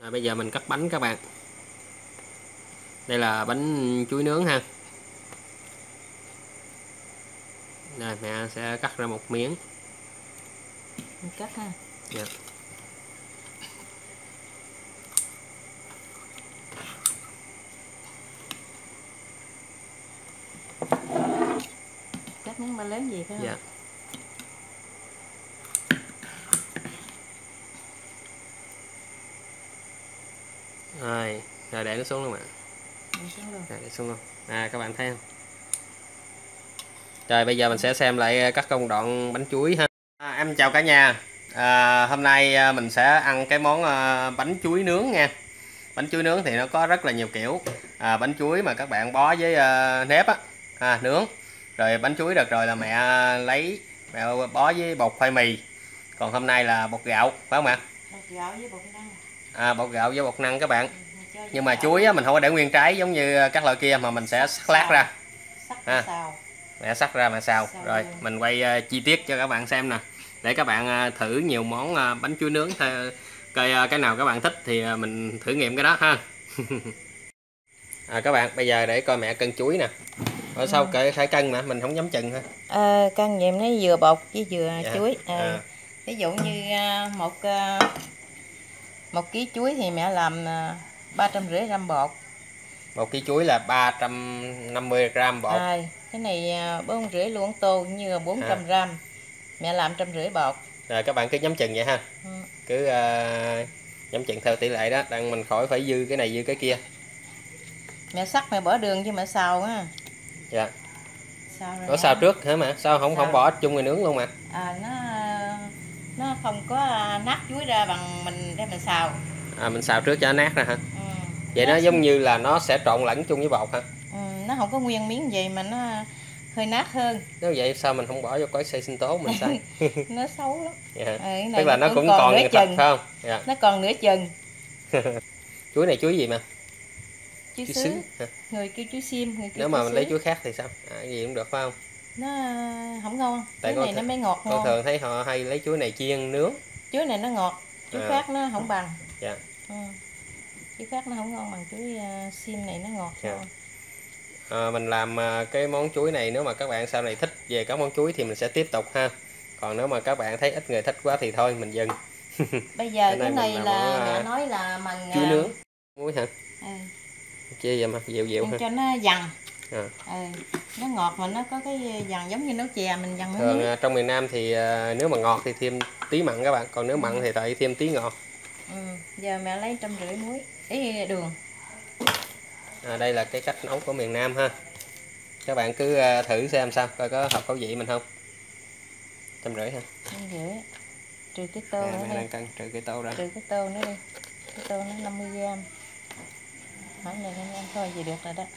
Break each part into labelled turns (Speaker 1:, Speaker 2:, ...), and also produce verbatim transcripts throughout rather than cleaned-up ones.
Speaker 1: À, bây giờ mình cắt bánh các bạn. Đây là bánh chuối nướng ha. Đây, mẹ sẽ cắt ra một miếng.
Speaker 2: Mình cắt ha.
Speaker 1: Dạ.
Speaker 2: Cắt miếng ba lớn gì phải không?
Speaker 1: Dạ. Rồi, rồi để nó xuống luôn ạ.
Speaker 2: Để xuống luôn.
Speaker 1: Để xuống luôn. À, các bạn thấy không? Rồi bây giờ mình sẽ xem lại các công đoạn bánh chuối ha. À, em chào cả nhà. À, hôm nay mình sẽ ăn cái món bánh chuối nướng nha. Bánh chuối nướng thì nó có rất là nhiều kiểu. À, bánh chuối mà các bạn bó với uh, nếp á, à, nướng. Rồi bánh chuối đợt rồi là mẹ lấy mẹ bó với bột khoai mì. Còn hôm nay là bột gạo, phải không ạ?
Speaker 2: Bột gạo với bột năng.
Speaker 1: À, bột gạo với bột năng các bạn.
Speaker 2: Ừ,
Speaker 1: nhưng mà chuối á, mình không có để nguyên trái giống như các loại kia mà mình sẽ sắc lát ra.
Speaker 2: Sắc
Speaker 1: à,
Speaker 2: xào.
Speaker 1: Mẹ sắc ra mà xào.
Speaker 2: Xào
Speaker 1: Rồi
Speaker 2: luôn.
Speaker 1: mình quay uh, chi tiết cho các bạn xem nè, để các bạn uh, thử nhiều món uh, bánh chuối nướng, coi uh, cái nào các bạn thích thì uh, mình thử nghiệm cái đó ha. À, các bạn bây giờ để coi mẹ cân chuối nè. Ở sau ừ. Phải cân mà mình không dám chừng ha.
Speaker 2: À, cân vậy nó vừa bột với vừa
Speaker 1: dạ.
Speaker 2: chuối. À,
Speaker 1: à.
Speaker 2: Ví dụ như một một ký chuối thì mẹ làm ba trăm rưỡi gram bột.
Speaker 1: Một ký chuối là ba trăm năm mươi gram bột.
Speaker 2: À, cái này bốn rưỡi luôn tô như là bốn trăm gram. Mẹ làm trăm rưỡi bột.
Speaker 1: Rồi các bạn cứ nhắm chừng vậy ha. Ừ. Cứ uh, nhắm chừng theo tỷ lệ đó, đang mình khỏi phải dư cái này dư cái kia.
Speaker 2: Mẹ sắc mẹ bỏ đường chứ mẹ xào á.
Speaker 1: Dạ.
Speaker 2: Xào rồi
Speaker 1: nó xào trước hả mà sao không
Speaker 2: xào.
Speaker 1: không bỏ chung rồi nướng luôn mà.
Speaker 2: À, nó nó không có nát chuối ra bằng mình để mình xào.
Speaker 1: À, mình xào trước cho nó nát ra hả? Ừ. Vậy nó,
Speaker 2: nó
Speaker 1: giống như là nó sẽ trộn lẫn chung với bột hả?
Speaker 2: Ừ, nó không có nguyên miếng gì mà nó hơi nát hơn.
Speaker 1: Nếu vậy sao mình không bỏ vô gói xay sinh tố mình xay?
Speaker 2: Nó xấu lắm.
Speaker 1: Dạ.
Speaker 2: Ừ,
Speaker 1: Tức là nó cũng, cũng
Speaker 2: còn,
Speaker 1: còn
Speaker 2: nửa
Speaker 1: nửa
Speaker 2: chừng
Speaker 1: phải không? Dạ.
Speaker 2: Nó còn nửa chừng.
Speaker 1: Chuối này chuối gì mà?
Speaker 2: Chuối, chuối
Speaker 1: sứ.
Speaker 2: sứ hả? Người kêu chuối xiêm, người kêu
Speaker 1: nếu mà mình lấy chuối khác thì sao? À, gì cũng được phải không?
Speaker 2: Nó không ngon.
Speaker 1: Tại
Speaker 2: chuối này nó mới ngọt ngon.
Speaker 1: Con thường thấy họ hay lấy chuối này chiên nướng.
Speaker 2: Chuối này nó ngọt, chuối à. khác nó không bằng.
Speaker 1: Dạ.
Speaker 2: Ừ. Chuối khác nó không ngon bằng chuối uh, xiêm này, nó ngọt dạ.
Speaker 1: À, mình làm cái món chuối này, nếu mà các bạn sau này thích về các món chuối thì mình sẽ tiếp tục ha. Còn nếu mà các bạn thấy ít người thích quá thì thôi mình dừng.
Speaker 2: Bây giờ cái này, cái này là mẹ nói là bằng
Speaker 1: chuối nướng muối hả?
Speaker 2: Ừ.
Speaker 1: Chia vậy mà dịu dịu
Speaker 2: cho nó dằn.
Speaker 1: À.
Speaker 2: Ừ. Nó ngọt mà nó có cái dằn giống như nấu chè mình dằn muối.
Speaker 1: Thường trong miền Nam thì nếu mà ngọt thì thêm tí mặn các bạn, còn nếu mặn ừ. thì tại thêm tí ngọt.
Speaker 2: Ừ. Giờ mẹ lấy trăm rưỡi muối, ý đường.
Speaker 1: À, đây là cái cách nấu của miền Nam ha. Các bạn cứ thử xem sao, coi có hợp khẩu vị mình không. Trăm rưỡi ha.
Speaker 2: Trăm rưỡi. Trừ cái tô
Speaker 1: à,
Speaker 2: nữa đi.
Speaker 1: Đang cân trừ cái tô ra.
Speaker 2: Trừ cái tô nữa đi. Cái tô nó năm mươi gram. Hỏi này anh em thôi gì được rồi đó.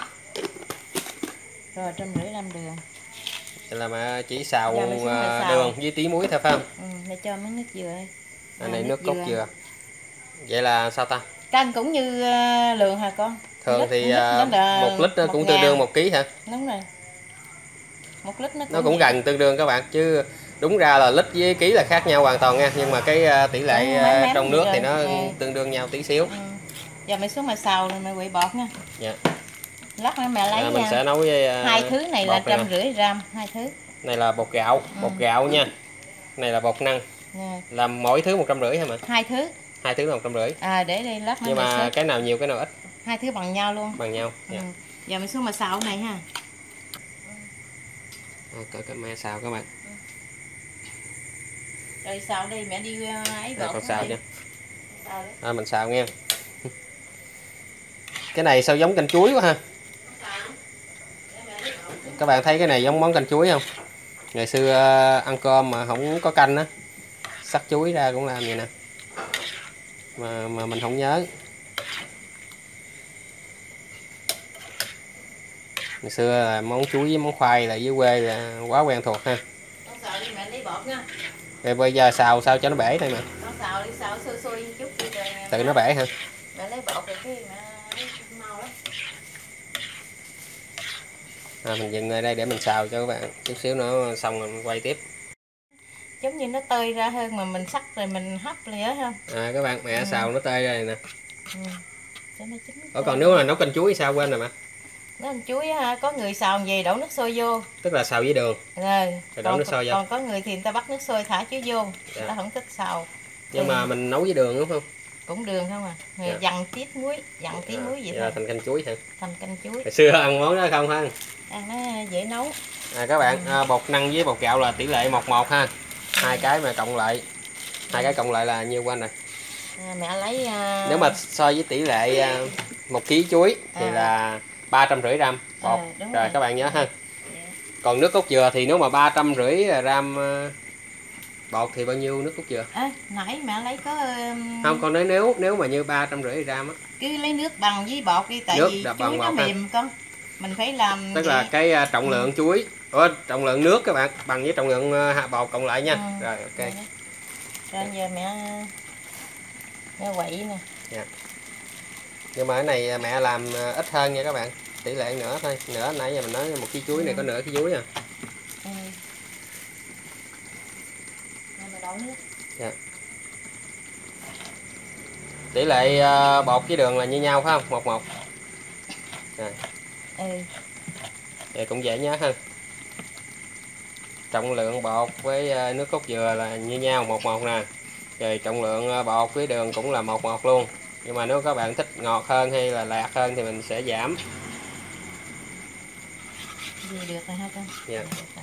Speaker 2: Rồi trăm rưỡi gram đường.
Speaker 1: Vậy là mà chỉ xào, xào đường với tí muối thôi phải không?
Speaker 2: Ừ, mẹ cho mấy nước dừa đây.
Speaker 1: À, này nước, nước cốt dừa. dừa. Vậy là sao ta?
Speaker 2: Canh cũng như uh, lượng hả con?
Speaker 1: Thường
Speaker 2: lít,
Speaker 1: thì
Speaker 2: lít
Speaker 1: một lít nó cũng tương đương một ký hả?
Speaker 2: Đúng rồi. Một lít nó cũng,
Speaker 1: nó cũng gần tương đương các bạn, chứ đúng ra là lít với ký là khác nhau hoàn toàn nha, nhưng mà cái tỷ lệ mém mém trong nước thì nó ừ. tương đương nhau tí xíu. Ừ.
Speaker 2: Giờ mẹ xuống mà xào rồi mẹ quậy bọt nha.
Speaker 1: Dạ.
Speaker 2: Lát nữa mẹ lấy
Speaker 1: à, mình sẽ nấu với
Speaker 2: hai thứ này là trăm rưỡi gram, hai thứ.
Speaker 1: Này là bột gạo, ừ. bột gạo nha. Này là bột năng. Yeah. Làm mỗi thứ một trăm rưỡi hả mà?
Speaker 2: Hai thứ. Hai
Speaker 1: thứ là một trăm rưỡi.
Speaker 2: À để đây lát nữa.
Speaker 1: Nhưng mà xếp. Cái nào nhiều cái nào ít?
Speaker 2: Hai thứ bằng nhau luôn.
Speaker 1: Bằng nhau.
Speaker 2: Ừ. Yeah. Giờ mình xuống mà xào này ha.
Speaker 1: À, có cái mẹ xào các bạn.
Speaker 2: Ừ. Rồi xào đi mẹ đi ấy bột.
Speaker 1: Con xào nha. À, mình xào nghe. Cái này sao giống canh chuối quá ha. Các bạn thấy cái này giống món canh chuối không? Ngày xưa ăn cơm mà không có canh á, sắc chuối ra cũng làm vậy nè. Mà mà mình không nhớ. Ngày xưa là món chuối với món khoai là dưới quê là quá quen thuộc ha.
Speaker 2: Con xào đi mẹ lấy bột nha.
Speaker 1: Rồi bây giờ xào sao cho nó bể đây mà.
Speaker 2: Con xào đi xào xôi xôi chút đi rồi.
Speaker 1: Tự nó bể hả?
Speaker 2: Mẹ lấy bột rồi cái mẹ mau lắm.
Speaker 1: À, mình dừng ở đây để mình xào cho các bạn chút xíu nữa xong rồi mình quay tiếp.
Speaker 2: giống như nó tơi ra hơn mà mình sắc rồi mình hấp liền á không.
Speaker 1: À các bạn, mẹ ừ. xào nó tơi ra này nè.
Speaker 2: Ừ. Cho nó chín.
Speaker 1: Ủa còn nếu mà nấu canh chuối sao quên rồi mà.
Speaker 2: Nấu canh chuối ha, có người xào về đổ nước sôi vô.
Speaker 1: Tức là xào với đường.
Speaker 2: Rồi,
Speaker 1: rồi đổ nước sôi vô.
Speaker 2: Còn có người thì người ta bắt nước sôi thả chuối vô,
Speaker 1: dạ.
Speaker 2: người ta không thích xào.
Speaker 1: Nhưng thì... mà mình nấu với đường đúng không?
Speaker 2: Cũng đường không à. Người dạ. dặn tí muối, dặn tí à, muối vậy thôi.
Speaker 1: Thành canh chuối hả?
Speaker 2: Thành canh chuối.
Speaker 1: Hồi xưa ăn món đó không ha?
Speaker 2: Ăn nó dễ nấu.
Speaker 1: À, các bạn, ừ. à, bột năng với bột gạo là tỷ lệ một một ha. Hai ừ. cái mà cộng lại, hai cái cộng lại là nhiêu quanh rồi?
Speaker 2: À, mẹ lấy. Uh...
Speaker 1: Nếu mà so với tỷ lệ uh, một ký chuối thì à. là ba trăm rưỡi gram bột. À, rồi, rồi các bạn nhớ ha. Dạ. Còn nước cốt dừa thì nếu mà ba trăm rưỡi gram uh, bột thì bao nhiêu nước cốt dừa?
Speaker 2: À, nãy mẹ lấy có um...
Speaker 1: không, con nói nếu nếu mà như ba trăm rưỡi gram á.
Speaker 2: Cứ lấy nước bằng với bột đi, tại
Speaker 1: nước
Speaker 2: vì chuối nó mềm ha. Con mình phải làm
Speaker 1: tức
Speaker 2: vậy.
Speaker 1: là cái uh, trọng lượng ừ. chuối, Ủa, trọng lượng nước các bạn bằng với trọng lượng uh, hạt bột cộng lại nha. Ừ. Rồi ok. Rồi,
Speaker 2: rồi giờ mẹ mẹ quậy nè.
Speaker 1: Dạ. Nhưng mà cái này mẹ làm ít hơn nha các bạn, tỷ lệ nữa thôi, nữa nãy giờ mình nói một ký chuối ừ. này có nửa ký chuối à. Ừ. Dạ. Tỷ lệ uh, bột với đường là như nhau phải không? Một một. Rồi. Ừ. Vậy cũng dễ nhớ ha. Trọng lượng bột với uh, nước cốt dừa là như nhau một một nè. Rồi trọng lượng uh, bột với đường cũng là một một luôn. Nhưng mà nếu các bạn thích ngọt hơn hay là lạt hơn thì mình sẽ giảm.
Speaker 2: Gì được rồi ha con?
Speaker 1: Dạ.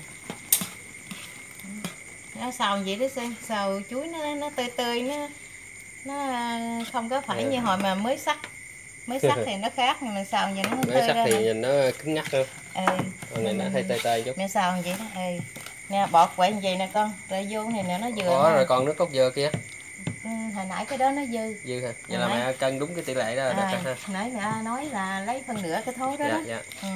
Speaker 2: Nó xào vậy đó xem, xào chuối nó nó tươi tươi, nó nó không có phải yeah. như hồi mà mới sắc. Mới sắc thì nó khác, nhưng mà xào vậy nó
Speaker 1: mới sắc thì này. Nhìn nó cứng nhắc hơn.
Speaker 2: Ừ.
Speaker 1: Còn này nó hơi tơi tơi chút.
Speaker 2: Mẹ xào vậy đó. Ừ. Nè bọt quậy như vậy nè con, rồi vô này nè nó vừa.
Speaker 1: Ủa, rồi còn nước cốt dừa kia.
Speaker 2: Ừ, hồi nãy cái đó nó dư.
Speaker 1: Dư hả? Vậy là mẹ cân đúng cái tỷ lệ đó là
Speaker 2: à,
Speaker 1: được ha.
Speaker 2: Nãy mẹ nói là lấy phân nửa cái thố đó.
Speaker 1: Dạ,
Speaker 2: đó.
Speaker 1: dạ.
Speaker 2: Ừ.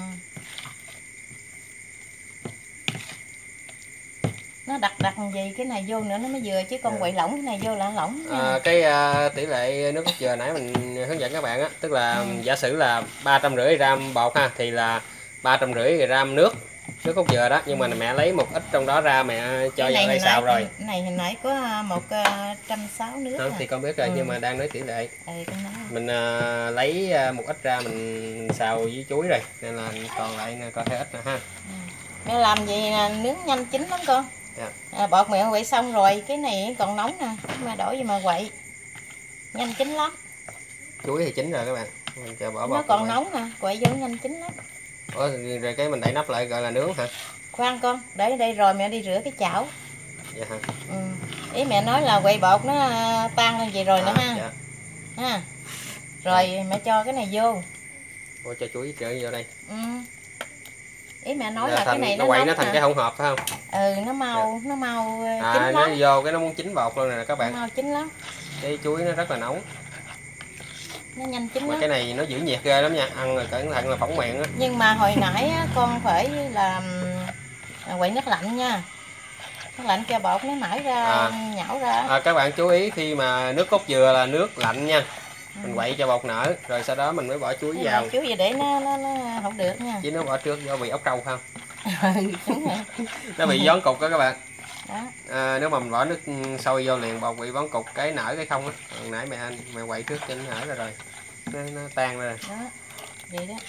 Speaker 2: Nó đặt đặt gì cái này vô nữa nó mới vừa, chứ con quậy lỏng cái này vô là lỏng nha.
Speaker 1: À, cái uh, tỷ lệ nước cốt dừa nãy mình hướng dẫn các bạn á, tức là ừ. giả sử là ba trăm rưỡi gram bột ha, thì là ba trăm rưỡi gram nước nước cốt dừa đó, nhưng mà mẹ lấy một ít trong đó ra mẹ cho vào đây xào rồi.
Speaker 2: Cái này hồi nãy có một trăm sáu nước.
Speaker 1: Không, thì con biết rồi. Ừ. Nhưng mà đang nói tỷ lệ. Ừ, mình uh, lấy một ít ra mình xào với chuối rồi nên là còn lại còn hơi ít nữa ha.
Speaker 2: Ừ. Mẹ làm gì nướng nhanh chín lắm con.
Speaker 1: Dạ.
Speaker 2: À, bột mẹ quậy xong rồi, cái này còn nóng nè, mà đổ vô mà quậy nhanh chín lắm.
Speaker 1: Chuối thì chín rồi các bạn, mình chờ bỏ bột
Speaker 2: nó còn nóng nè, quậy vô nhanh chín lắm.
Speaker 1: Ủa, rồi cái mình đậy nắp lại gọi là nướng hả?
Speaker 2: Khoan con, để đây rồi mẹ đi rửa cái chảo.
Speaker 1: Dạ hả?
Speaker 2: Ừ. Ý mẹ nói là quậy bột nó tan lên vậy rồi à, nữa ha. Dạ. Ha. Rồi à. Mẹ cho cái này vô.
Speaker 1: Ủa, cho chuối trở vô đây.
Speaker 2: Ừ. Ý mẹ nói
Speaker 1: là,
Speaker 2: là
Speaker 1: thành,
Speaker 2: cái này
Speaker 1: nó
Speaker 2: nó
Speaker 1: quậy nó thành hả? Cái hỗn hợp phải không?
Speaker 2: Ừ, nó mau, dạ. Nó mau
Speaker 1: à,
Speaker 2: chín
Speaker 1: nó
Speaker 2: lắm.
Speaker 1: vô cái nó muốn chín bột luôn nè các bạn.
Speaker 2: Nó mau chín lắm.
Speaker 1: Cái chuối nó rất là nóng.
Speaker 2: Nó nhanh chín
Speaker 1: mà
Speaker 2: lắm.
Speaker 1: Cái này nó giữ nhiệt ghê lắm nha, ăn là cẩn thận là phỏng miệng á.
Speaker 2: Nhưng mà hồi nãy á, con phải làm quậy nước lạnh nha. Nước lạnh cho bột nó nảy ra, à. Nhão ra.
Speaker 1: À, các bạn chú ý khi mà nước cốt dừa là nước lạnh nha. Ừ. Mình quậy cho bột nở rồi sau đó mình mới bỏ chuối vào.
Speaker 2: Chuối vào để nó nó nó không được nha.
Speaker 1: Chứ nó bỏ trước do bị ốc trâu không? Nó bị gión cục đó các bạn. Đó. À, nếu mà mình bỏ nước sôi vô liền bột bị bón cục cái nở cái không á. Hồi nãy mẹ mẹ quậy trước cho nó nở ra rồi. Nó, nó tan ra rồi.
Speaker 2: Đó. Vậy đó.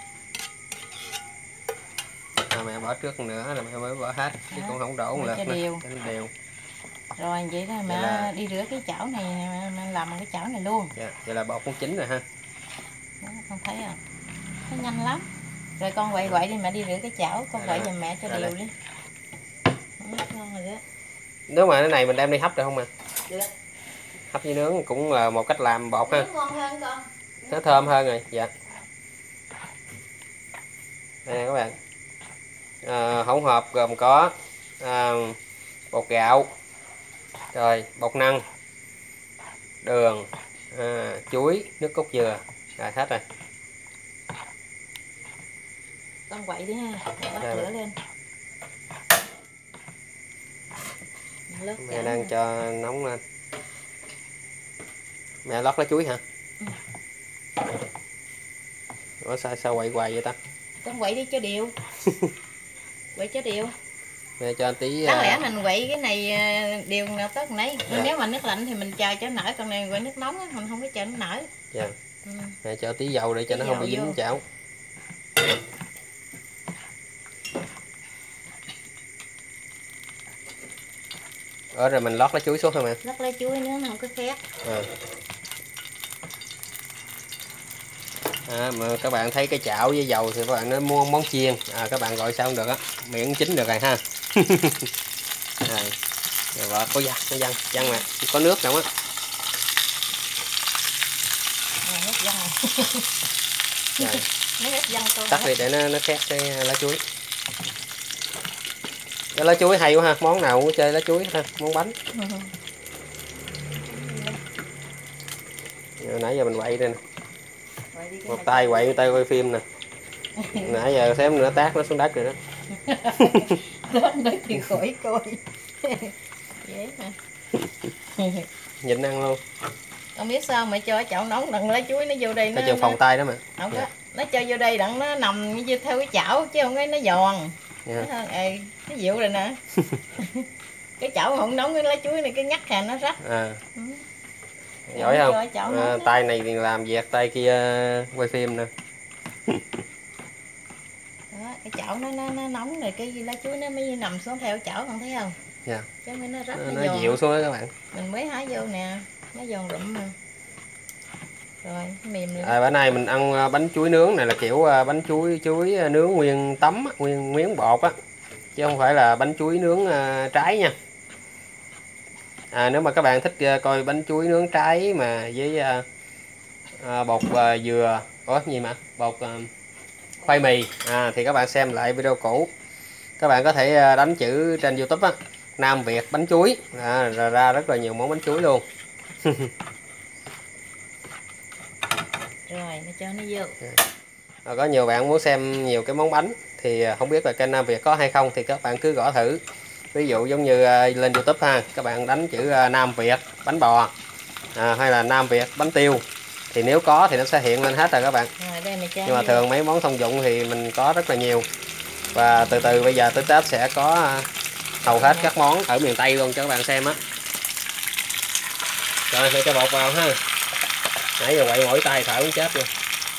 Speaker 1: À, mẹ bỏ trước nữa là mẹ mới bỏ hết chứ cũng không đổ một lượt nữa.
Speaker 2: Đều.
Speaker 1: Cho nó đều.
Speaker 2: Rồi vậy đó mẹ là... đi rửa cái chảo này, mẹ làm cái chảo này luôn.
Speaker 1: Dạ, vậy là bột cũng chín rồi ha.
Speaker 2: Đó, con thấy không? Nó nhanh lắm. Rồi con quậy quậy đi, mẹ đi rửa cái chảo, con quậy giùm mẹ cho đều đi. Đó, ngon rồi đó.
Speaker 1: Nếu mà cái này mình đem đi hấp được không ạ?
Speaker 2: Được.
Speaker 1: Hấp với nướng cũng là một cách làm bột ha.
Speaker 2: Ngon hơn con.
Speaker 1: Nó thơm hơn rồi, dạ. Đây nè các bạn. À, hỗn hợp gồm có à, bột gạo, rồi bột năng, đường, à, chuối, nước cốt dừa, rồi hết rồi.
Speaker 2: Con quậy đi ha, bắt lửa lên.
Speaker 1: Mẹ đang cho nóng lên. Mẹ lót lá chuối hả? Ừ. Ủa sao sao quậy hoài vậy ta?
Speaker 2: Con quậy đi cho đều. Quậy cho đều.
Speaker 1: Mẹ cho tí.
Speaker 2: Đáng lẽ mình quậy cái này điều nào tốt nấy.
Speaker 1: Dạ.
Speaker 2: Nếu mà nước lạnh thì mình chờ cho nở, còn này quậy nước nóng á, mình không có chờ nó nở.
Speaker 1: Dạ.
Speaker 2: Ừ.
Speaker 1: Mẹ cho tí dầu để cho
Speaker 2: tí
Speaker 1: nó không bị dính
Speaker 2: vô.
Speaker 1: chảo. Ở rồi mình lót lá chuối xuống thôi mẹ.
Speaker 2: Lót lá chuối nữa nó không có khét.
Speaker 1: À. À, mà các bạn thấy cái chảo với dầu thì các bạn nói mua món chiên, à, các bạn gọi sao không được á, miệng chín được rồi ha. Rồi, rồi vợ có văng, có văng, văng nè, có nước không á.
Speaker 2: À, nước văng
Speaker 1: rồi.
Speaker 2: Nó hết văng tôi.
Speaker 1: Tắt đi để nó nó khét cái lá chuối. Cái lá chuối hay quá ha, món nào cũng chơi lá chuối ha, món bánh. Rồi, nãy giờ mình quậy đây nè. Một tay quậy, một tay quay phim nè. Nãy giờ xém nữa tát nó xuống đất rồi đó.
Speaker 2: Rớt nước thì khỏi coi. Dễ hả?
Speaker 1: Nhịn ăn luôn.
Speaker 2: Không biết sao mà cho chảo nóng đặng lá chuối nó vô đây
Speaker 1: nó
Speaker 2: nó
Speaker 1: chừng phòng tay đó mà.
Speaker 2: Không có,
Speaker 1: dạ.
Speaker 2: nó cho vô đây đặng nó nằm như theo cái chảo chứ không có nó giòn.
Speaker 1: dạ.
Speaker 2: Nó, ê, nó dịu rồi nè. Cái chảo không nóng cái lá chuối này cái ngắt hà nó rách.
Speaker 1: À.
Speaker 2: Ừ.
Speaker 1: Giỏi không? À, tay này thì làm việc, tay kia quay phim nè.
Speaker 2: Đó, cái chảo nó, nó nó nóng rồi cái lá chuối nó mới nằm xuống theo chảo, con thấy không?
Speaker 1: Dạ.
Speaker 2: Chứ mới nó rách,
Speaker 1: nó,
Speaker 2: nó,
Speaker 1: nó
Speaker 2: giòn.
Speaker 1: dịu xuống đó các bạn.
Speaker 2: Mình mới hái vô nè, nó giòn rụm mà. Rồi, mềm nữa.
Speaker 1: À, bữa nay mình ăn bánh chuối nướng này là kiểu bánh chuối chuối nướng nguyên tấm, nguyên miếng bột á, chứ không phải là bánh chuối nướng uh, trái nha. À, nếu mà các bạn thích uh, coi bánh chuối nướng trái mà với uh, uh, bột uh, dừa, có gì mà bột uh, khoai mì, à, thì các bạn xem lại video cũ. Các bạn có thể uh, đánh chữ trên YouTube á, Nam Việt bánh chuối, à, ra, ra rất là nhiều món bánh chuối luôn.
Speaker 2: Rồi, nó cho nó vô.
Speaker 1: À, có nhiều bạn muốn xem nhiều cái món bánh thì không biết là kênh Nam Việt có hay không thì các bạn cứ gõ thử. Ví dụ giống như uh, lên YouTube ha, các bạn đánh chữ uh, Nam Việt bánh bò, à, hay là Nam Việt bánh tiêu thì nếu có thì nó sẽ hiện lên hết rồi các bạn.
Speaker 2: Rồi, đây mà cho
Speaker 1: nhưng mà
Speaker 2: vô.
Speaker 1: thường mấy món thông dụng thì mình có rất là nhiều, và từ từ bây giờ tới Tết sẽ có uh, hầu hết các món ở miền Tây luôn cho các bạn xem á. Rồi để cho bột vào ha. Nãy giờ quậy mỗi tay thở cũng chết luôn.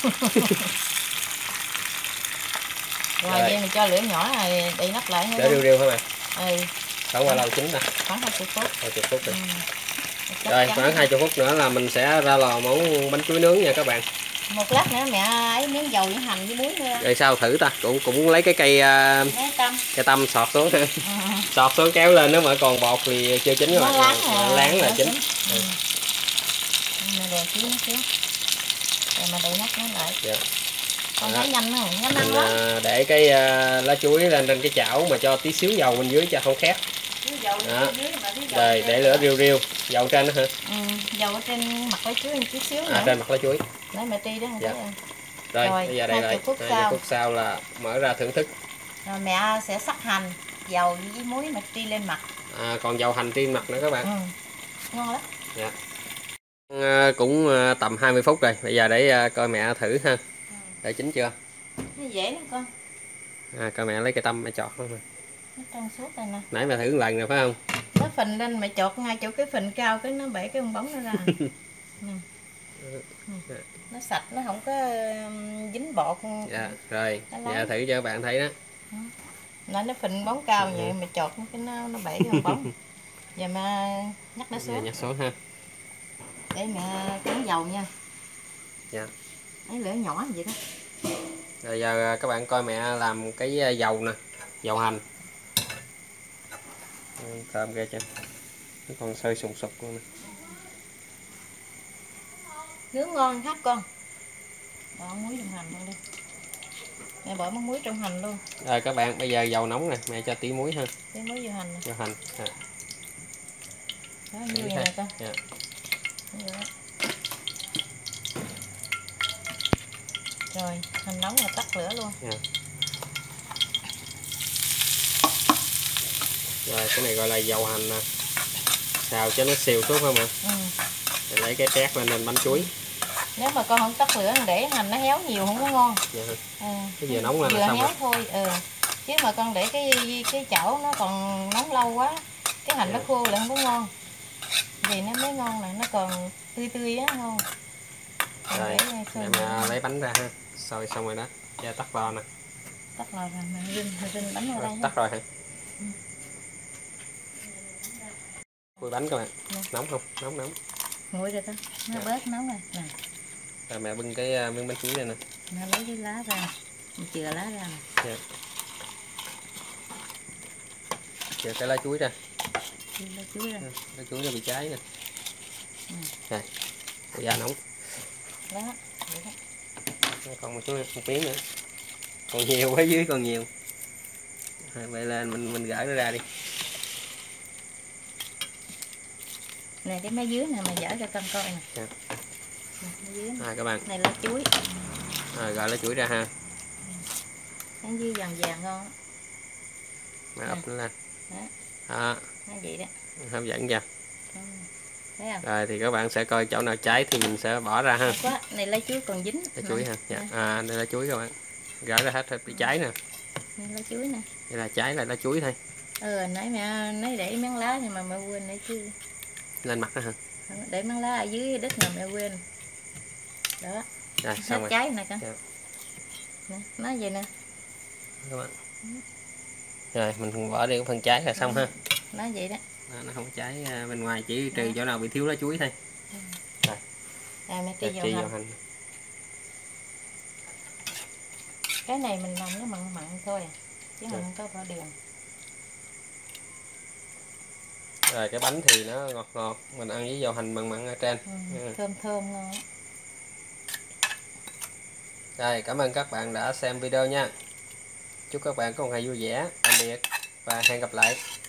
Speaker 2: Rồi, vậy mình cho lửa nhỏ rồi đậy nắp lại
Speaker 1: để riu riu thôi mà.
Speaker 2: Ừ.
Speaker 1: Khoảng bao lâu chín ta?
Speaker 2: Khoảng hai mươi phút.
Speaker 1: hai mươi phút rồi.
Speaker 2: Ừ.
Speaker 1: Rồi khoảng hai mươi phút nữa là mình sẽ ra lò món bánh chuối nướng nha các bạn.
Speaker 2: Một lát nữa mẹ ấy miếng dầu với hành với muối nữa.
Speaker 1: Rồi sao thử ta? Cũng cũng lấy cái cây uh,
Speaker 2: Lấy tâm.
Speaker 1: cây tâm sọt xuống ha.
Speaker 2: Ừ.
Speaker 1: Sọt xuống kéo lên, nếu mà còn bọt thì chưa chín các bạn.
Speaker 2: Láng là,
Speaker 1: láng là chín.
Speaker 2: chín. Ừ. Mà đèn xíu nó xíu. Rồi mà đậy nắp nó lại.
Speaker 1: Dạ.
Speaker 2: Con thấy nhanh không? Nhanh
Speaker 1: mình
Speaker 2: ăn lắm.
Speaker 1: uh, để cái uh, lá chuối lên trên cái chảo mà cho tí xíu dầu bên dưới cho không khét.
Speaker 2: Dầu
Speaker 1: đó.
Speaker 2: dưới mà dầu
Speaker 1: Rồi để lửa riu riu, dầu trên đó hả?
Speaker 2: Ừ, dầu ở trên mặt lá chuối một chút xíu nữa.
Speaker 1: À, trên mặt lá chuối.
Speaker 2: Lấy mẹ tri đó không
Speaker 1: dạ.
Speaker 2: thấy không?
Speaker 1: Rồi,
Speaker 2: Rồi
Speaker 1: bây giờ đây rồi.
Speaker 2: phút
Speaker 1: hai mươi
Speaker 2: sau.
Speaker 1: phút sau là mở ra thưởng thức.
Speaker 2: Rồi mẹ sẽ sắc hành, dầu với muối mà tri lên mặt.
Speaker 1: À, còn dầu hành trên mặt nữa các bạn.
Speaker 2: Ừ. Ngon lắm.
Speaker 1: Dạ. À, cũng tầm hai mươi phút rồi. Bây giờ để coi mẹ thử ha. Ừ. Để chín chưa?
Speaker 2: Nó dễ lắm con.
Speaker 1: À, coi mẹ lấy cái tâm mẹ chọt nó.
Speaker 2: Nó trong suốt đây nè.
Speaker 1: Nãy mẹ thử một lần rồi phải không?
Speaker 2: Nó phình lên mẹ chọt ngay chỗ cái phình cao cái nó bể cái bong bóng nó ra. Nè. Nè. Nó sạch, nó không có dính bọt.
Speaker 1: Dạ, rồi. Dạ thử cho các bạn thấy đó.
Speaker 2: Nó nó phình bóng cao ừ. vậy mẹ chọt cái nó nó bể cái bong bóng. Giờ mà nhắc nó xuống.
Speaker 1: Dạ, nhắc xuống ha.
Speaker 2: Để mẹ cuốn dầu nha.
Speaker 1: Dạ.
Speaker 2: Lấy lửa nhỏ vậy đó.
Speaker 1: Rồi giờ các bạn coi mẹ làm cái dầu nè, dầu hành. Thơm ghê chưa? Nó còn sôi sùng sục luôn nè.
Speaker 2: Nướng ngon khác con. Bỏ muối trong hành luôn đi. Mẹ bỏ món muối trong hành luôn.
Speaker 1: Rồi các bạn, bây giờ dầu nóng nè, mẹ cho tí muối ha.
Speaker 2: Tí muối vô hành nè.
Speaker 1: Vô hành. À.
Speaker 2: Đó, như vậy nè con.
Speaker 1: Dạ.
Speaker 2: Rồi, hành nóng là tắt lửa luôn.
Speaker 1: Dạ. Rồi cái này gọi là dầu hành nè. Xào cho nó xìu xuống không ạ? Ừ. Rồi lấy cái trét lên lên bánh chuối.
Speaker 2: Nếu mà con không tắt lửa để hành nó héo nhiều không có ngon.
Speaker 1: Dạ.
Speaker 2: À,
Speaker 1: cái vừa nóng lên
Speaker 2: vừa
Speaker 1: là xong
Speaker 2: héo
Speaker 1: rồi.
Speaker 2: thôi. Ừ. chứ mà con để cái cái chảo nó còn nóng lâu quá cái hành nó khô là không có ngon, vì nó mới ngon là nó còn tươi tươi á ngon.
Speaker 1: Rồi em lấy bánh ra ha, xôi xong rồi đó, giờ tắt vào nè.
Speaker 2: Tắt rồi rồi mình rinh rinh bánh vào đây.
Speaker 1: Tắt rồi hả? Ừ. Khui bánh các bạn. Nè. Nóng không? Nóng nóng.
Speaker 2: Nguội rồi đó, nó dạ. Bớt nóng rồi. Nè.
Speaker 1: Rồi mẹ bưng cái miếng bánh chuối này nè.
Speaker 2: Nó lấy cái lá ra, mình chừa lá ra nè.
Speaker 1: Dạ. Chừa cái lá chuối ra.
Speaker 2: Lá chuối ra.
Speaker 1: Lá chuối nó bị cháy nè.
Speaker 2: Ừ.
Speaker 1: Nè. Ủa da nóng.
Speaker 2: Đó. Đó.
Speaker 1: Còn một chút một miếng nữa. Còn nhiều quá, dưới còn nhiều. Vậy là mình mình gỡ nó ra đi.
Speaker 2: Này cái mấy dưới nè, mày dở cho con coi nè.
Speaker 1: Dạ.
Speaker 2: Mấy dưới nè.
Speaker 1: À, các bạn.
Speaker 2: Này lá chuối.
Speaker 1: À, gỡ lá chuối ra ha.
Speaker 2: Cái dưới vàng vàng ngon.
Speaker 1: Mà ấp nó lên.
Speaker 2: Đó.
Speaker 1: Đó.
Speaker 2: Nó vậy đó.
Speaker 1: Hấp dẫn chưa?
Speaker 2: Ừ. Thấy không?
Speaker 1: Rồi thì các bạn sẽ coi chỗ nào cháy thì mình sẽ bỏ ra ha.
Speaker 2: Quá. Này lá chuối còn dính.
Speaker 1: Lá chuối ha. Dạ. À, đây là chuối các bạn. Gỡ ra hết bị cháy nè.
Speaker 2: Đây lá chuối nè.
Speaker 1: Đây là cháy là lá chuối thôi.
Speaker 2: Ừ, nãy mẹ nãy để miếng lá nhưng mà mẹ quên nãy chứ.
Speaker 1: Lên mặt đó hả?
Speaker 2: Để miếng lá ở dưới đất mà mẹ quên. Đó.
Speaker 1: Rồi, xong rồi.
Speaker 2: Cháy nè con.
Speaker 1: Dạ.
Speaker 2: Nè, nó vậy nè.
Speaker 1: Các bạn. Rồi mình bỏ đi cái phần cháy là xong
Speaker 2: ừ.
Speaker 1: ha.
Speaker 2: Nó vậy đó.
Speaker 1: Đó, nó không cháy bên ngoài, chỉ trừ chỗ nào bị thiếu lá chuối thôi.
Speaker 2: Ừ.
Speaker 1: Rồi.
Speaker 2: À, mẹ tri
Speaker 1: Tri
Speaker 2: dầu
Speaker 1: hành.
Speaker 2: hành. Cái này mình làm nó mặn mặn thôi, chứ mình không có bỏ đường.
Speaker 1: Rồi cái bánh thì nó ngọt ngọt, mình ăn với dầu hành mặn mặn ở trên.
Speaker 2: Ừ, ừ. Thơm thơm ngon.
Speaker 1: Rồi cảm ơn các bạn đã xem video nha. Chúc các bạn có một ngày vui vẻ. Tạm biệt và hẹn gặp lại.